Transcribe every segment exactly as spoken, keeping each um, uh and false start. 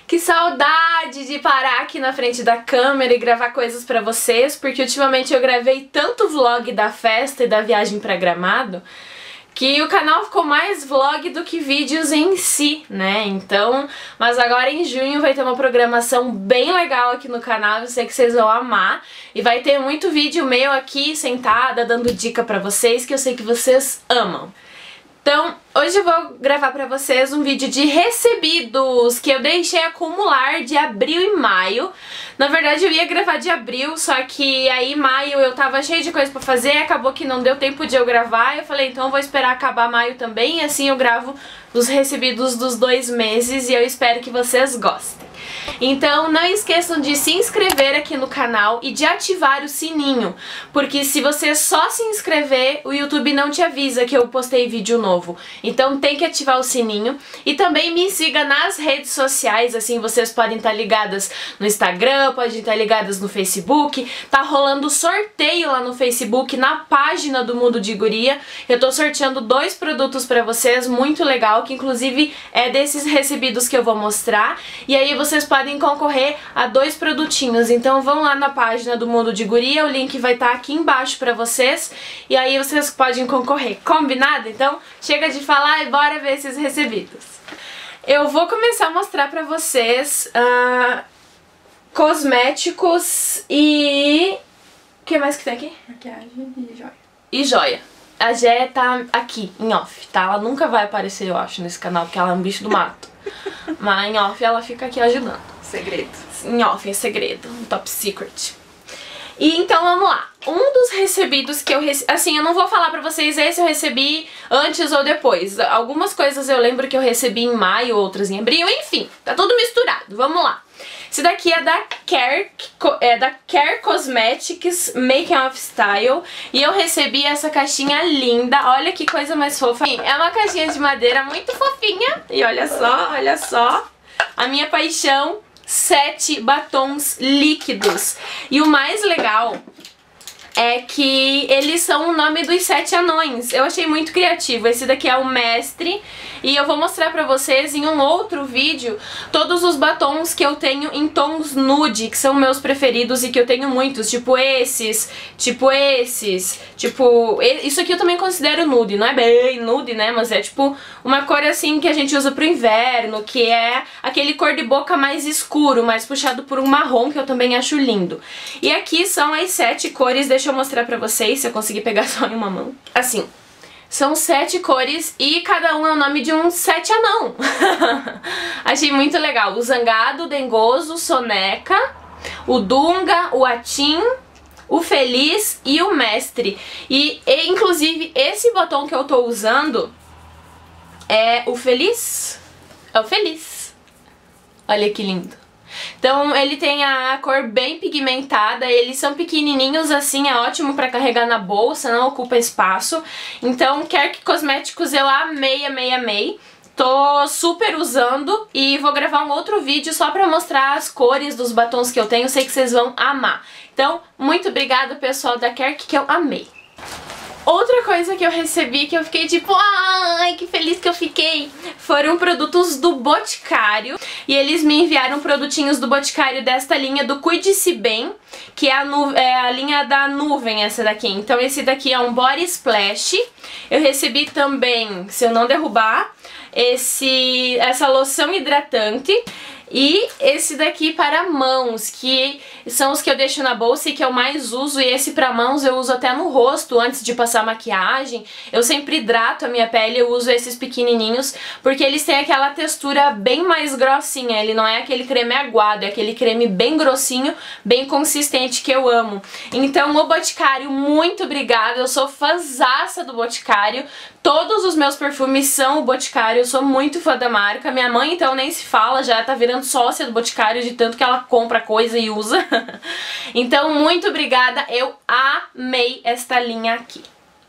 Que saudade de parar aqui na frente da câmera e gravar coisas pra vocês, porque ultimamente eu gravei tanto vlog da festa e da viagem pra Gramado que o canal ficou mais vlog do que vídeos em si, né? Então, mas agora em junho vai ter uma programação bem legal aqui no canal, eu sei que vocês vão amar. E vai ter muito vídeo meu aqui, sentada, dando dica pra vocês, que eu sei que vocês amam. Então, hoje eu vou gravar pra vocês um vídeo de recebidos que eu deixei acumular de abril e maio. Na verdade eu ia gravar de abril, só que aí em maio eu tava cheio de coisa pra fazer, acabou que não deu tempo de eu gravar. Eu falei, então eu vou esperar acabar maio também, e assim eu gravo os recebidos dos dois meses e eu espero que vocês gostem. Então não esqueçam de se inscrever aqui no canal e de ativar o sininho, porque se você só se inscrever, o YouTube não te avisa que eu postei vídeo novo. Então tem que ativar o sininho e também me siga nas redes sociais, assim vocês podem estar ligadas no Instagram, podem estar ligadas no Facebook. Tá rolando sorteio lá no Facebook, na página do Mundo de Guria. Eu tô sorteando dois produtos pra vocês, muito legal, que inclusive é desses recebidos que eu vou mostrar. E aí vocês podem concorrer a dois produtinhos, então vão lá na página do Mundo de Guria, o link vai estar aqui embaixo pra vocês, e aí vocês podem concorrer, combinado? Então chega de falar e bora ver esses recebidos. Eu vou começar a mostrar pra vocês uh, cosméticos e... o que mais que tem aqui? Maquiagem e joia. E joia. A Gé tá aqui, em off, tá? Ela nunca vai aparecer, eu acho, nesse canal, porque ela é um bicho do mato. Mas em off ela fica aqui ajudando. Segredo. Em off, é segredo, um top secret. E então vamos lá. Um dos recebidos que eu recebi... Assim, eu não vou falar pra vocês esse eu recebi antes ou depois. Algumas coisas eu lembro que eu recebi em maio, outras em abril, enfim. Tá tudo misturado, vamos lá. Esse daqui é da Care, é da Care Cosmetics Make Off Style. E eu recebi essa caixinha linda. Olha que coisa mais fofa. É uma caixinha de madeira muito fofinha. E olha só, olha só. A minha paixão, sete batons líquidos. E o mais legal é que eles são o nome dos sete anões. Eu achei muito criativo. Esse daqui é o Mestre. E eu vou mostrar pra vocês em um outro vídeo todos os batons que eu tenho em tons nude, que são meus preferidos e que eu tenho muitos. Tipo esses, tipo esses, tipo... Isso aqui eu também considero nude. Não é bem nude, né? Mas é tipo uma cor assim que a gente usa pro inverno, que é aquele cor de boca mais escuro, mais puxado por um marrom, que eu também acho lindo. E aqui são as sete cores. Deixa eu mostrar pra vocês, se eu conseguir pegar só em uma mão. Assim, são sete cores e cada um é o nome de um sete anão. Achei muito legal. O Zangado, o Dengoso, o Soneca, o Dunga, o Atim, o Feliz e o Mestre. E, e inclusive esse batom que eu tô usando é o Feliz. É o Feliz. Olha que lindo. Então ele tem a cor bem pigmentada, eles são pequenininhos assim, é ótimo pra carregar na bolsa, não ocupa espaço. Então Care Cosméticos eu amei, amei, amei. Tô super usando e vou gravar um outro vídeo só pra mostrar as cores dos batons que eu tenho, sei que vocês vão amar. Então, muito obrigada pessoal da Care, que eu amei. Outra coisa que eu recebi que eu fiquei tipo, ai, que feliz que eu fiquei, foram produtos do Boticário. E eles me enviaram produtinhos do Boticário desta linha do Cuide-se Bem, que é a, é a linha da nuvem essa daqui. Então esse daqui é um Body Splash. Eu recebi também, se eu não derrubar, esse, essa loção hidratante. E esse daqui para mãos, que são os que eu deixo na bolsa e que eu mais uso. E esse para mãos eu uso até no rosto antes de passar maquiagem. Eu sempre hidrato a minha pele, eu uso esses pequenininhos, porque eles têm aquela textura bem mais grossinha. Ele não é aquele creme aguado, é aquele creme bem grossinho, bem consistente, que eu amo. Então o Boticário, muito obrigada, eu sou fãzaça do Boticário. Todos os meus perfumes são o Boticário, eu sou muito fã da marca. Minha mãe então nem se fala, já tá virando sócia do Boticário de tanto que ela compra coisa e usa. Então muito obrigada, eu amei esta linha aqui.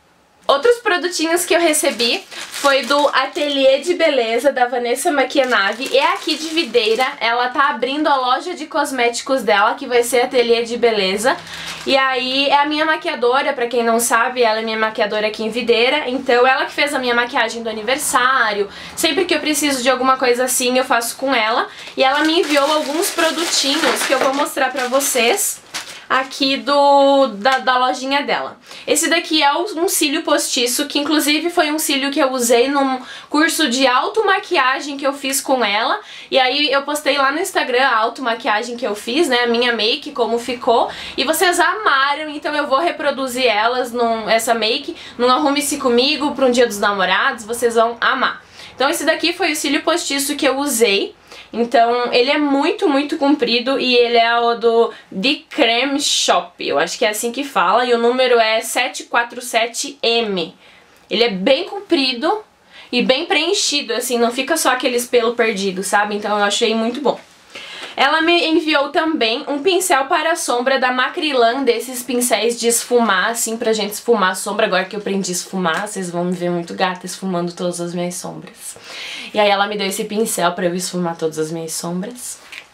Outros produtinhos que eu recebi foi do Ateliê de Beleza da Vanessa Macchianave. É aqui de Videira, ela tá abrindo a loja de cosméticos dela, que vai ser Ateliê de Beleza. E aí é a minha maquiadora, pra quem não sabe, ela é minha maquiadora aqui em Videira. Então ela que fez a minha maquiagem do aniversário. Sempre que eu preciso de alguma coisa assim, eu faço com ela. E ela me enviou alguns produtinhos que eu vou mostrar pra vocês aqui do, da, da lojinha dela. Esse daqui é um cílio postiço, que inclusive foi um cílio que eu usei num curso de automaquiagem que eu fiz com ela. E aí eu postei lá no Instagram a automaquiagem que eu fiz, né, a minha make, como ficou. E vocês amaram, então eu vou reproduzir elas, num, essa make, num Arrume-se Comigo, para um Dia dos Namorados, vocês vão amar. Então esse daqui foi o cílio postiço que eu usei. Então, ele é muito, muito comprido e ele é o do The Creme Shop, eu acho que é assim que fala, e o número é sete quatro sete M. Ele é bem comprido e bem preenchido, assim, não fica só aqueles pelo perdido, sabe? Então eu achei muito bom. Ela me enviou também um pincel para a sombra da Macrylan, desses pincéis de esfumar, assim, pra gente esfumar a sombra. Agora que eu aprendi a esfumar, vocês vão me ver muito gata esfumando todas as minhas sombras. E aí ela me deu esse pincel pra eu esfumar todas as minhas sombras.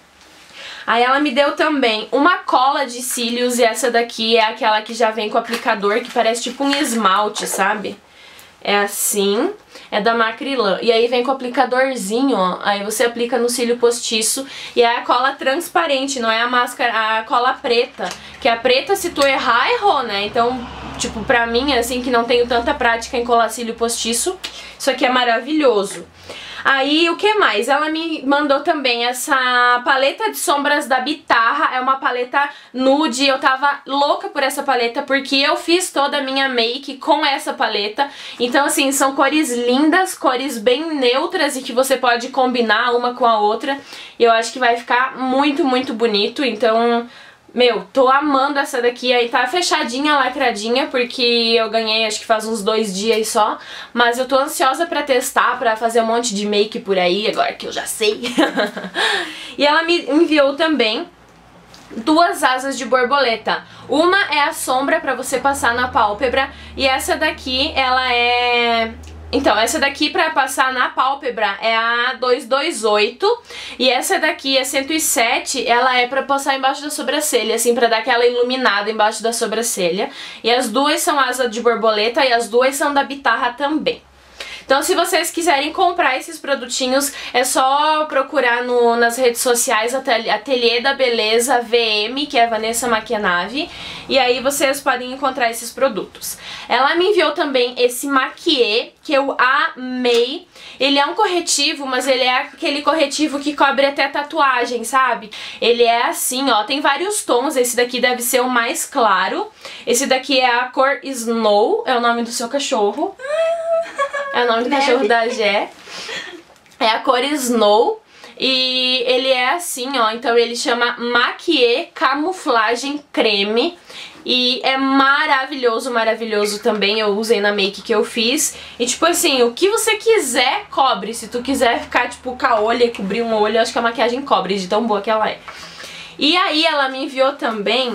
Aí ela me deu também uma cola de cílios, e essa daqui é aquela que já vem com o aplicador, que parece tipo um esmalte, sabe? É assim, é da Macrylan. E aí vem com o aplicadorzinho, ó. Aí você aplica no cílio postiço. E é a cola transparente, não é a máscara, a cola preta. Que a preta, se tu errar, errou, né? Então, tipo, pra mim, assim, que não tenho tanta prática em colar cílio postiço, isso aqui é maravilhoso. Aí, o que mais? Ela me mandou também essa paleta de sombras da Bitarra. É uma paleta nude. Eu tava louca por essa paleta porque eu fiz toda a minha make com essa paleta. Então, assim, são cores lindas, cores bem neutras e que você pode combinar uma com a outra. E eu acho que vai ficar muito, muito bonito. Então, meu, tô amando essa daqui. Aí tá fechadinha, lacradinha, porque eu ganhei acho que faz uns dois dias só. Mas eu tô ansiosa pra testar, pra fazer um monte de make por aí, agora que eu já sei. E ela me enviou também duas asas de borboleta. Uma é a sombra pra você passar na pálpebra, e essa daqui, ela é... Então, essa daqui pra passar na pálpebra é a duzentos e vinte e oito, e essa daqui é cento e sete, ela é pra passar embaixo da sobrancelha, assim, pra dar aquela iluminada embaixo da sobrancelha. E as duas são asa de borboleta e as duas são da Bitarra também. Então, se vocês quiserem comprar esses produtinhos, é só procurar no, nas redes sociais Ateliê da Beleza V M, que é a Vanessa Macchianave, e aí vocês podem encontrar esses produtos. Ela me enviou também esse maquiê, que eu amei. Ele é um corretivo, mas ele é aquele corretivo que cobre até tatuagem, sabe? Ele é assim, ó, tem vários tons, esse daqui deve ser o mais claro. Esse daqui é a cor Snow, é o nome do seu cachorro. É o nome do Neve. Cachorro da Gé. É a cor Snow. E ele é assim, ó. Então ele chama Maquiê Camuflagem Creme. E é maravilhoso, maravilhoso também. Eu usei na make que eu fiz. E tipo assim, o que você quiser, cobre. Se tu quiser ficar tipo com a olho e cobrir um olho, eu acho que a maquiagem cobre, de tão boa que ela é. E aí ela me enviou também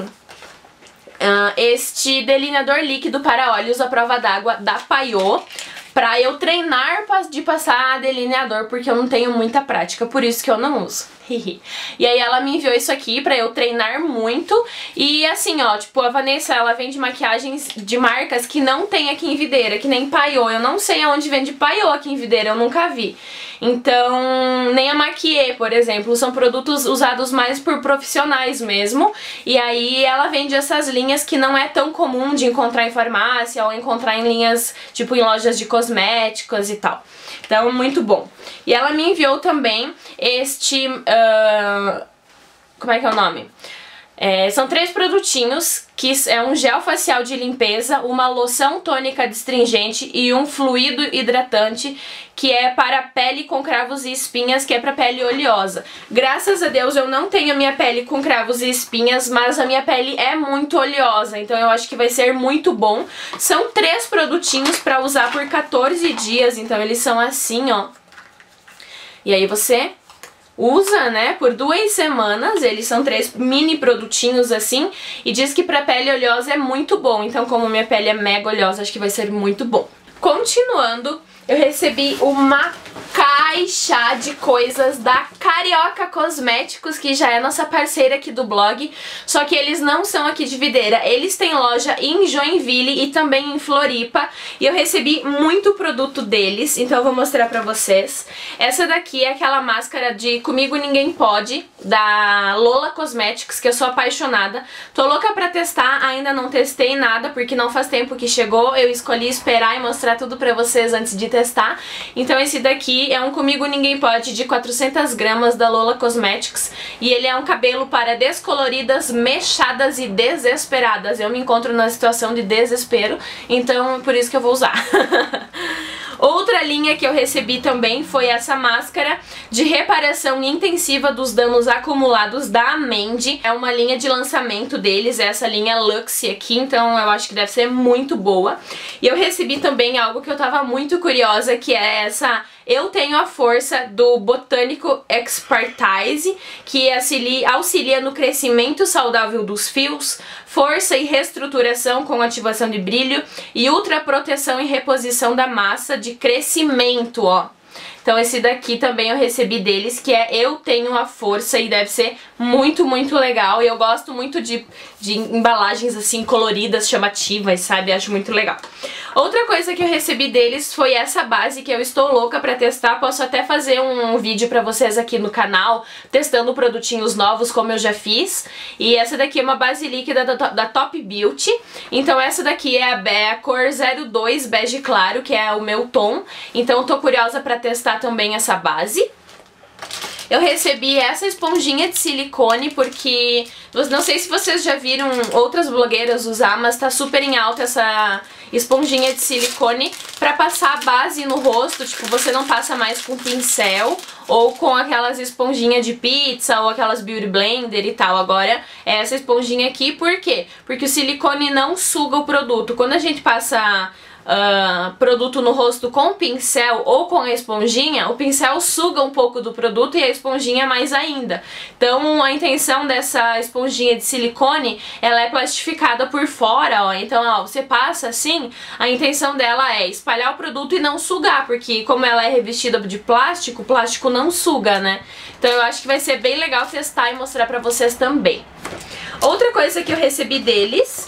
uh, este delineador líquido para olhos à prova d'água da Paiô, pra eu treinar de passar delineador, porque eu não tenho muita prática, por isso que eu não uso. E aí ela me enviou isso aqui pra eu treinar muito. E assim, ó, tipo, a Vanessa, ela vende maquiagens de marcas que não tem aqui em Videira, que nem Paiô. Eu não sei aonde vende Paiô aqui em Videira, eu nunca vi. Então, nem a Maquiê, por exemplo, são produtos usados mais por profissionais mesmo. E aí ela vende essas linhas que não é tão comum de encontrar em farmácia ou encontrar em linhas, tipo, em lojas de cosméticos e tal. Então, muito bom. E ela me enviou também este... Uh, como é que é o nome? É, são três produtinhos, que é um gel facial de limpeza, uma loção tônica astringente e um fluido hidratante, que é para pele com cravos e espinhas, que é para pele oleosa. Graças a Deus eu não tenho a minha pele com cravos e espinhas, mas a minha pele é muito oleosa, então eu acho que vai ser muito bom. São três produtinhos para usar por quatorze dias, então eles são assim, ó. E aí você usa, né, por duas semanas. Eles são três mini produtinhos assim, e diz que pra pele oleosa é muito bom. Então, como minha pele é mega oleosa, acho que vai ser muito bom. Continuando, eu recebi uma caixa de coisas da Carioca Cosméticos, que já é nossa parceira aqui do blog, só que eles não são aqui de Videira, eles têm loja em Joinville e também em Floripa, e eu recebi muito produto deles, então eu vou mostrar pra vocês. Essa daqui é aquela máscara de Comigo Ninguém Pode, da Lola Cosmetics, que eu sou apaixonada. Tô louca pra testar, ainda não testei nada, porque não faz tempo que chegou, eu escolhi esperar e mostrar tudo pra vocês antes de testar. Então esse daqui é um Comigo Ninguém Pode de quatrocentas gramas da Lola Cosmetics, e ele é um cabelo para descoloridas, mechadas e desesperadas. Eu me encontro na situação de desespero, então por isso que eu vou usar. Outra linha que eu recebi também foi essa máscara de reparação intensiva dos danos acumulados da Mandy. É uma linha de lançamento deles, é essa linha Luxe aqui, então eu acho que deve ser muito boa. E eu recebi também algo que eu tava muito curiosa, que é essa Eu Tenho a Força do Botânico Expertise, que auxilia no crescimento saudável dos fios, força e reestruturação com ativação de brilho e ultra proteção e reposição da massa de crescimento, ó. Então esse daqui também eu recebi deles, que é Eu Tenho a Força, e deve ser muito, muito legal. E eu gosto muito de, de embalagens assim coloridas, chamativas, sabe? Acho muito legal. Outra coisa que eu recebi deles foi essa base, que eu estou louca pra testar. Posso até fazer um vídeo pra vocês aqui no canal, testando produtinhos novos, como eu já fiz. E essa daqui é uma base líquida da, da Top Beauty. Então essa daqui é a, é a cor zero dois bege claro, que é o meu tom. Então eu tô curiosa pra testar também essa base. Eu recebi essa esponjinha de silicone porque, não sei se vocês já viram outras blogueiras usar, mas tá super em alta essa esponjinha de silicone pra passar a base no rosto. Tipo, você não passa mais com pincel ou com aquelas esponjinhas de pizza ou aquelas beauty blender e tal. Agora é essa esponjinha aqui, por quê? Porque o silicone não suga o produto. Quando a gente passa Uh, produto no rosto com pincel ou com a esponjinha, o pincel suga um pouco do produto e a esponjinha mais ainda. Então a intenção dessa esponjinha de silicone, ela é plastificada por fora, ó. Então, ó, você passa assim, a intenção dela é espalhar o produto e não sugar, porque como ela é revestida de plástico, o plástico não suga, né? Então eu acho que vai ser bem legal testar e mostrar pra vocês também. Outra coisa que eu recebi deles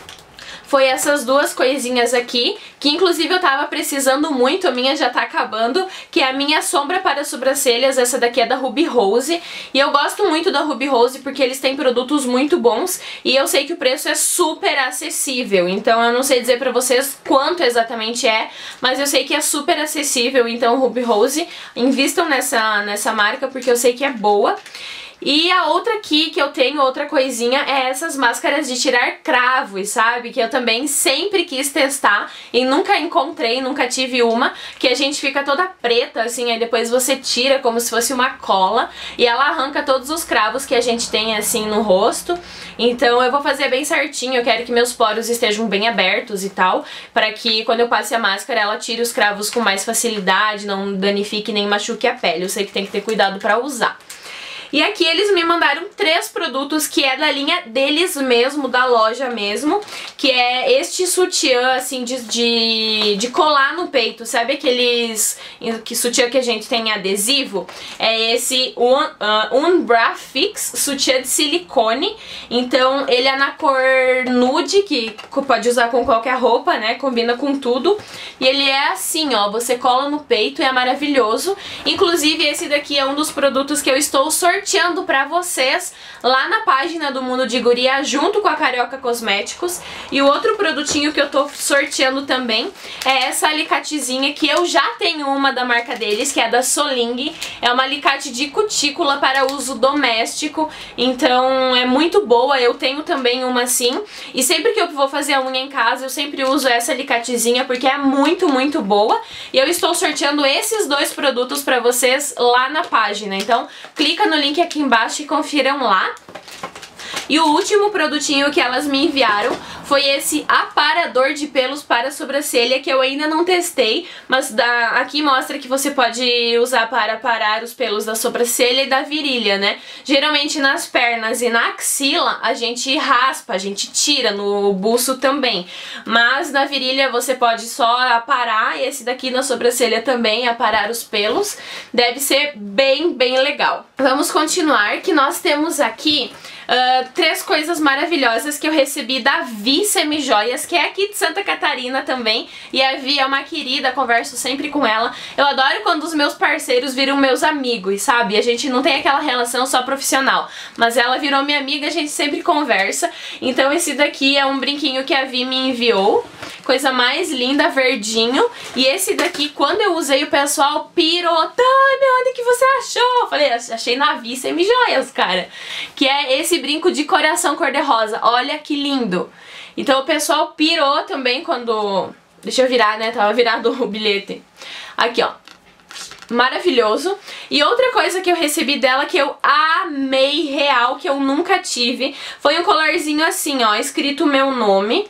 foi essas duas coisinhas aqui, que inclusive eu tava precisando muito, a minha já tá acabando, que é a minha sombra para sobrancelhas. Essa daqui é da Ruby Rose, e eu gosto muito da Ruby Rose porque eles têm produtos muito bons, e eu sei que o preço é super acessível, então eu não sei dizer pra vocês quanto exatamente é, mas eu sei que é super acessível. Então Ruby Rose, invistam nessa, nessa marca porque eu sei que é boa. E a outra aqui que eu tenho, outra coisinha, é essas máscaras de tirar cravos, sabe? Que eu também sempre quis testar e nunca encontrei, nunca tive uma, que a gente fica toda preta, assim, aí depois você tira como se fosse uma cola e ela arranca todos os cravos que a gente tem, assim, no rosto. Então eu vou fazer bem certinho, eu quero que meus poros estejam bem abertos e tal, para que quando eu passe a máscara ela tire os cravos com mais facilidade, não danifique nem machuque a pele. Eu sei que tem que ter cuidado pra usar. E aqui eles me mandaram três produtos que é da linha deles mesmo, da loja mesmo, que é este sutiã, assim, de, de, de colar no peito, sabe aqueles que sutiã que a gente tem em adesivo? É esse Un, uh, Unbra Fix sutiã de silicone. Então ele é na cor nude, que pode usar com qualquer roupa, né, combina com tudo. E ele é assim, ó, você cola no peito e é maravilhoso. Inclusive esse daqui é um dos produtos que eu estou sorteando sorteando pra vocês lá na página do Mundo de Guria, junto com a Carioca Cosméticos. E o outro produtinho que eu tô sorteando também é essa alicatezinha, que eu já tenho uma da marca deles, que é da Soling. É uma alicate de cutícula para uso doméstico, então é muito boa. Eu tenho também uma assim, e sempre que eu vou fazer a unha em casa eu sempre uso essa alicatezinha porque é muito, muito boa. E eu estou sorteando esses dois produtos pra vocês lá na página, então clica no link aqui embaixo e confiram lá. E o último produtinho que elas me enviaram foi esse aparador de pelos para a sobrancelha, que eu ainda não testei, mas da, aqui mostra que você pode usar para aparar os pelos da sobrancelha e da virilha, né? Geralmente nas pernas e na axila a gente raspa, a gente tira, no buço também, mas na virilha você pode só aparar, e esse daqui na sobrancelha também, aparar os pelos, deve ser bem, bem legal. Vamos continuar, que nós temos aqui Uh, três coisas maravilhosas que eu recebi da Vi Semijoias, que é aqui de Santa Catarina também, e a Vi é uma querida, converso sempre com ela. Eu adoro quando os meus parceiros viram meus amigos, sabe? A gente não tem aquela relação só profissional, mas ela virou minha amiga, a gente sempre conversa. Então esse daqui é um brinquinho que a Vi me enviou, coisa mais linda, verdinho. E esse daqui, quando eu usei, o pessoal pirou. Tami, olha o que você achou? Eu falei, achei na Vi Semijoias, cara. Que é esse brinco de coração cor-de-rosa. Olha que lindo. Então o pessoal pirou também quando... Deixa eu virar, né? Tava virado o bilhete. Aqui, ó. Maravilhoso. E outra coisa que eu recebi dela que eu amei real, que eu nunca tive, foi um colarzinho assim, ó, escrito o meu nome.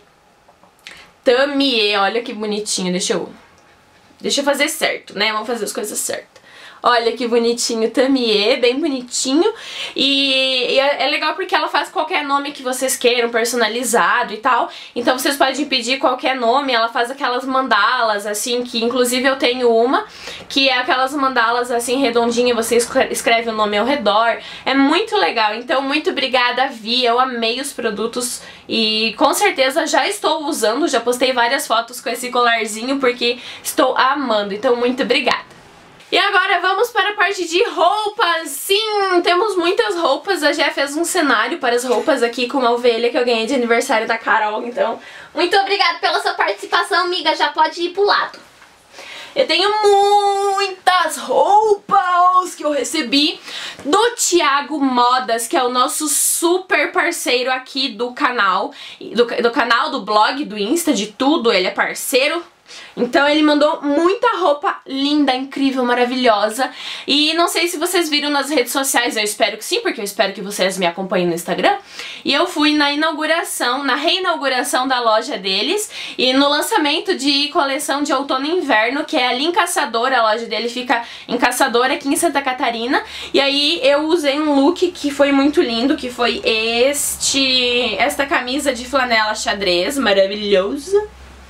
Tamie, olha que bonitinho. Deixa eu... Deixa eu fazer certo, né? Vamos fazer as coisas certas. Olha que bonitinho, Tamie, bem bonitinho. E, e é, é legal porque ela faz qualquer nome que vocês queiram, personalizado e tal. Então vocês podem pedir qualquer nome. Ela faz aquelas mandalas, assim, que inclusive eu tenho uma, que é aquelas mandalas assim, redondinhas, você escreve o nome ao redor. É muito legal. Então, muito obrigada, Vi. Eu amei os produtos e com certeza já estou usando. Já postei várias fotos com esse colarzinho porque estou amando. Então, muito obrigada. E agora vamos para a parte de roupas. Sim, temos muitas roupas. A Jé fez um cenário para as roupas aqui com uma ovelha que eu ganhei de aniversário da Carol. Então, muito obrigada pela sua participação, amiga. Já pode ir pro lado. Eu tenho muitas roupas que eu recebi do Thiago Modas, que é o nosso super parceiro aqui do canal. Do, do canal, do blog, do Insta, de tudo. Ele é parceiro. Então ele mandou muita roupa linda, incrível, maravilhosa. E não sei se vocês viram nas redes sociais, eu espero que sim, porque eu espero que vocês me acompanhem no Instagram. E eu fui na inauguração, na reinauguração da loja deles e no lançamento de coleção de outono e inverno, que é ali em Caçador. A loja dele fica em Caçador, aqui em Santa Catarina. E aí eu usei um look que foi muito lindo, que foi este, esta camisa de flanela xadrez maravilhosa.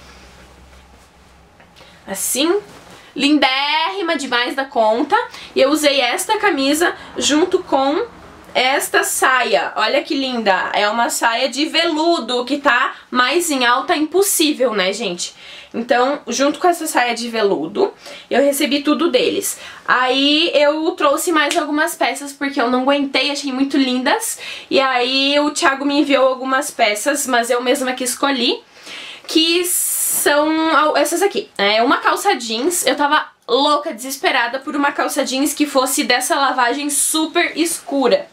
Assim, lindérrima demais da conta. E eu usei esta camisa junto com esta saia. Olha que linda. É uma saia de veludo que tá mais em alta impossível, né, gente? Então, junto com essa saia de veludo, eu recebi tudo deles. Aí eu trouxe mais algumas peças porque eu não aguentei, achei muito lindas. E aí o Thiago me enviou algumas peças, mas eu mesma que escolhi, que são essas aqui. É uma calça jeans. Eu tava louca, desesperada por uma calça jeans que fosse dessa lavagem super escura.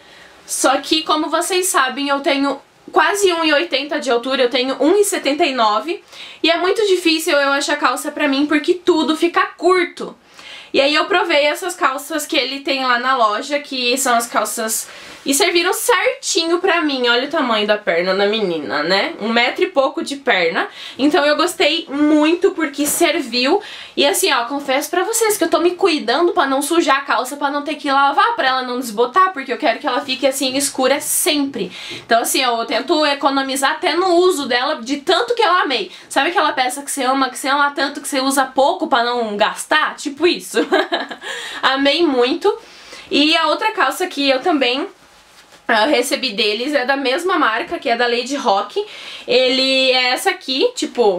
Só que, como vocês sabem, eu tenho quase um e oitenta de altura, eu tenho um e setenta e nove e é muito difícil eu achar calça pra mim porque tudo fica curto. E aí eu provei essas calças que ele tem lá na loja, que são as calças... E serviram certinho pra mim. Olha o tamanho da perna da menina, né? Um metro e pouco de perna. Então eu gostei muito porque serviu. E assim, ó, confesso pra vocês que eu tô me cuidando pra não sujar a calça, pra não ter que lavar, pra ela não desbotar, porque eu quero que ela fique assim escura sempre. Então assim, eu tento economizar até no uso dela, de tanto que eu amei. Sabe aquela peça que você ama, que você ama tanto, que você usa pouco pra não gastar? Tipo isso. Amei muito. E a outra calça que eu também... eu recebi deles, é da mesma marca, que é da Lady Rock. Ele é essa aqui, tipo,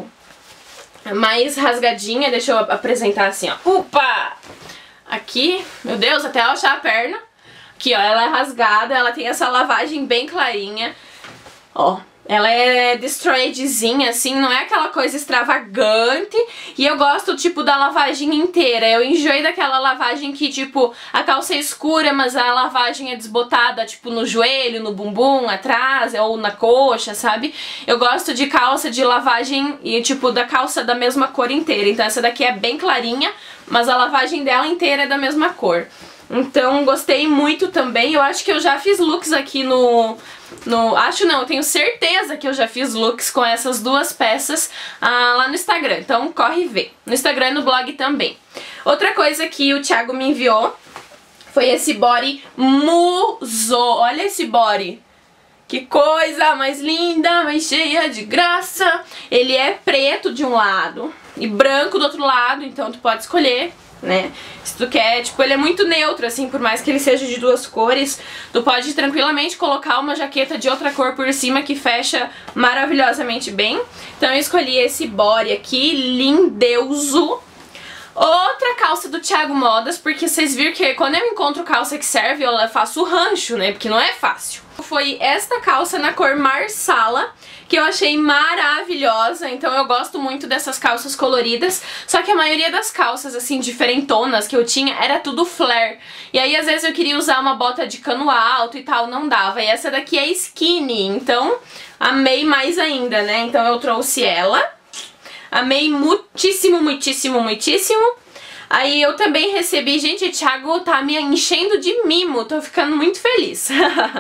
mais rasgadinha. Deixa eu apresentar assim, ó. Opa! Aqui, meu Deus, até eu achar a perna. Aqui, ó, ela é rasgada, ela tem essa lavagem bem clarinha. Ó, ela é destroyedzinha, assim, não é aquela coisa extravagante. E eu gosto, tipo, da lavagem inteira. Eu enjoei daquela lavagem que, tipo, a calça é escura, mas a lavagem é desbotada, tipo, no joelho, no bumbum, atrás, ou na coxa, sabe? Eu gosto de calça de lavagem e, tipo, da calça da mesma cor inteira. Então essa daqui é bem clarinha, mas a lavagem dela inteira é da mesma cor. Então gostei muito também. Eu acho que eu já fiz looks aqui no, no... Acho não, eu tenho certeza que eu já fiz looks com essas duas peças ah, lá no Instagram. Então corre ver. No Instagram e no blog também. Outra coisa que o Thiago me enviou foi esse body Muso. Olha esse body. Que coisa mais linda, mais cheia de graça. Ele é preto de um lado e branco do outro lado, então tu pode escolher, né? Se tu quer, tipo, ele é muito neutro, assim, por mais que ele seja de duas cores, tu pode tranquilamente colocar uma jaqueta de outra cor por cima que fecha maravilhosamente bem. Então eu escolhi esse body aqui, lindeuso. Outra calça do Thiago Modas, porque vocês viram que quando eu encontro calça que serve, eu faço rancho, né? Porque não é fácil. Foi esta calça na cor Marsala, que eu achei maravilhosa. Então eu gosto muito dessas calças coloridas. Só que a maioria das calças, assim, diferentonas que eu tinha, era tudo flare. E aí, às vezes, eu queria usar uma bota de cano alto e tal, não dava. E essa daqui é skinny, então amei mais ainda, né? Então eu trouxe ela. Amei muitíssimo, muitíssimo, muitíssimo. Aí eu também recebi, gente, o Thiago tá me enchendo de mimo, tô ficando muito feliz.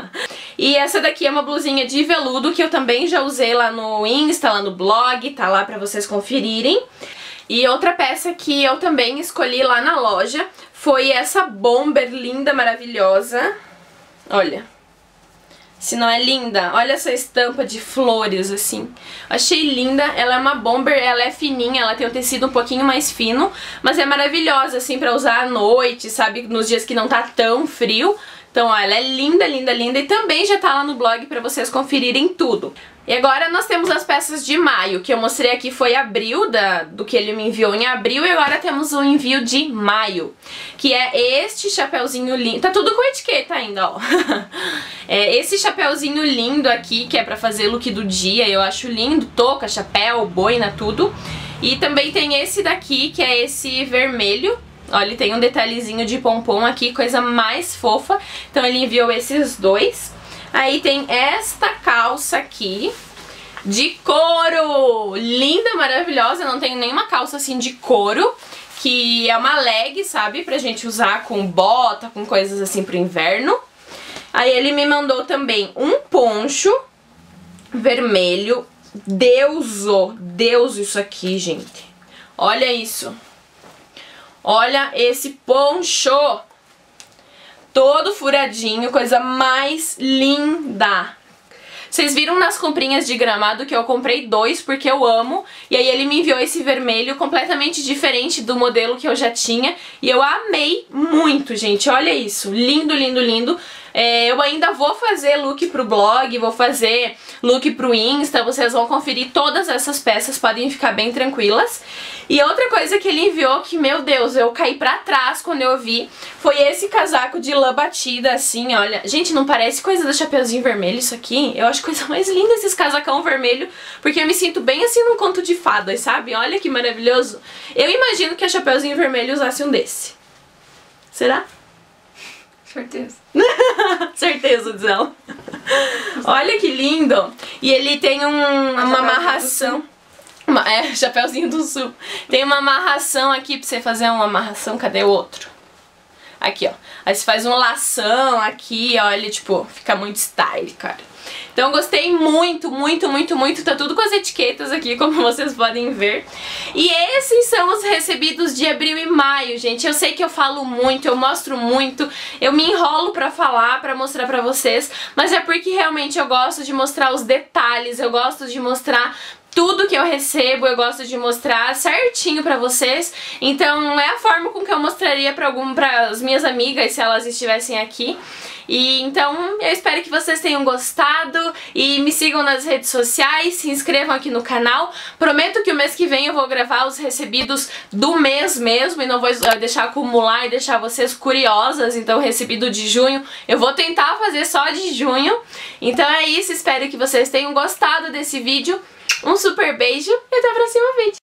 E essa daqui é uma blusinha de veludo que eu também já usei lá no Insta, lá no blog, tá lá pra vocês conferirem. E outra peça que eu também escolhi lá na loja foi essa bomber linda, maravilhosa. Olha. Se não é linda, olha essa estampa de flores, assim. Achei linda, ela é uma bomber, ela é fininha, ela tem um tecido um pouquinho mais fino, mas é maravilhosa, assim, pra usar à noite, sabe, nos dias que não tá tão frio. Então, ó, ela é linda, linda, linda, e também já tá lá no blog pra vocês conferirem tudo. E agora nós temos as peças de maio, que eu mostrei aqui foi abril, da, do que ele me enviou em abril, e agora temos o envio de maio, que é este chapeuzinho lindo. Tá tudo com etiqueta ainda, ó. É esse chapeuzinho lindo aqui, que é pra fazer look do dia, eu acho lindo, touca, chapéu, boina, tudo. E também tem esse daqui, que é esse vermelho. Olha, ele tem um detalhezinho de pompom aqui, coisa mais fofa. Então ele enviou esses dois. Aí tem esta calça aqui, de couro, linda, maravilhosa. Eu não tenho nenhuma calça assim de couro, que é uma leg, sabe, pra gente usar com bota, com coisas assim pro inverno. Aí ele me mandou também um poncho vermelho. Deuso, Deus isso aqui, gente. Olha isso. Olha esse poncho. Todo furadinho, coisa mais linda. Vocês viram nas comprinhas de Gramado que eu comprei dois porque eu amo. E aí ele me enviou esse vermelho completamente diferente do modelo que eu já tinha. E eu amei muito, gente. Olha isso. Lindo, lindo, lindo. É, eu ainda vou fazer look pro blog, vou fazer look pro Insta, vocês vão conferir todas essas peças, podem ficar bem tranquilas. E outra coisa que ele enviou, que, meu Deus, eu caí pra trás quando eu vi, foi esse casaco de lã batida, assim, olha. Gente, não parece coisa do Chapeuzinho Vermelho isso aqui? Eu acho coisa mais linda esses casacão vermelho, porque eu me sinto bem assim num conto de fadas, sabe? Olha que maravilhoso. Eu imagino que a Chapeuzinho Vermelho usasse um desse. Será? Certeza. Certeza, diz ela. Olha que lindo. E ele tem um, uma amarração. Uma, é, Chapeuzinho do Sul. Tem uma amarração aqui pra você fazer uma amarração. Cadê o outro? Aqui, ó. Aí você faz um lação aqui, ó. Ele, tipo, fica muito style, cara. Então eu gostei muito, muito, muito, muito. Tá tudo com as etiquetas aqui, como vocês podem ver. E esses são os recebidos de abril e maio, gente. Eu sei que eu falo muito, eu mostro muito, eu me enrolo pra falar, pra mostrar pra vocês, mas é porque realmente eu gosto de mostrar os detalhes, eu gosto de mostrar tudo que eu recebo, eu gosto de mostrar certinho pra vocês. Então é a forma com que eu mostraria pra algum, pras minhas amigas se elas estivessem aqui. E então eu espero que vocês tenham gostado e me sigam nas redes sociais, se inscrevam aqui no canal. Prometo que o mês que vem eu vou gravar os recebidos do mês mesmo e não vou deixar acumular e deixar vocês curiosas. Então o recebido de junho eu vou tentar fazer só de junho. Então é isso, espero que vocês tenham gostado desse vídeo. Um super beijo e até o próximo vídeo.